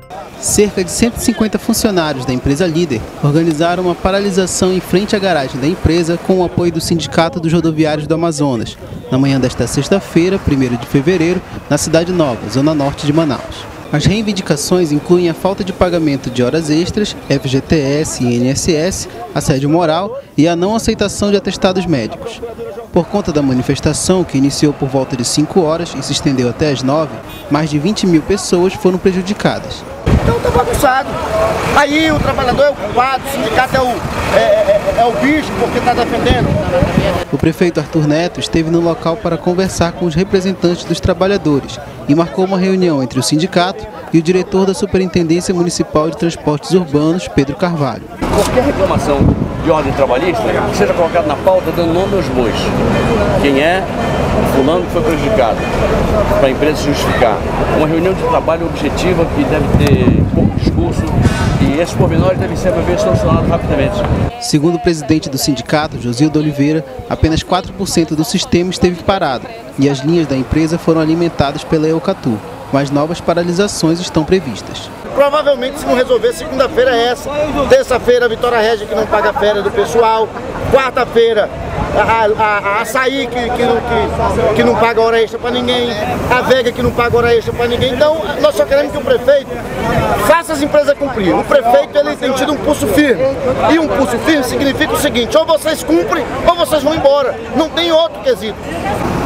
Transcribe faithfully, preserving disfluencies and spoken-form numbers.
Cerca de cento e cinquenta funcionários da empresa líder organizaram uma paralisação em frente à garagem da empresa com o apoio do Sindicato dos Rodoviários do Amazonas, na manhã desta sexta-feira, primeiro de fevereiro, na Cidade Nova, zona norte de Manaus. As reivindicações incluem a falta de pagamento de horas extras, F G T S e I N S S, assédio moral e a não aceitação de atestados médicos. Por conta da manifestação, que iniciou por volta de cinco horas e se estendeu até as nove, mais de vinte mil pessoas foram prejudicadas. Então está bagunçado. Aí o trabalhador é o culpado, o sindicato é o, é, é, é o bicho porque está defendendo. O prefeito Arthur Neto esteve no local para conversar com os representantes dos trabalhadores e marcou uma reunião entre o sindicato e o diretor da Superintendência Municipal de Transportes Urbanos, Pedro Carvalho. Qualquer reclamação de ordem trabalhista seja colocada na pauta dando nome aos bois. Quem é fulano que foi prejudicado, para a empresa justificar. Uma reunião de trabalho objetiva que deve ter pouco discurso e esses pormenores devem ser bem solucionados rapidamente. Segundo o presidente do sindicato, Josildo Oliveira, apenas quatro por cento do sistema esteve parado e as linhas da empresa foram alimentadas pela Eucatu, mas novas paralisações estão previstas. Provavelmente, se não resolver, segunda-feira é essa. Terça-feira, a Vitória Régia que não paga a férias do pessoal. Quarta-feira, a, a, a Açaí que, que, que, que não paga hora extra para ninguém. A Vega que não paga hora extra para ninguém. Então, nós só queremos que o prefeito faça as empresas cumprir. O prefeito ele tem tido um pulso firme. E um pulso firme significa o seguinte: ou vocês cumprem ou vocês vão embora. Não tem outro quesito.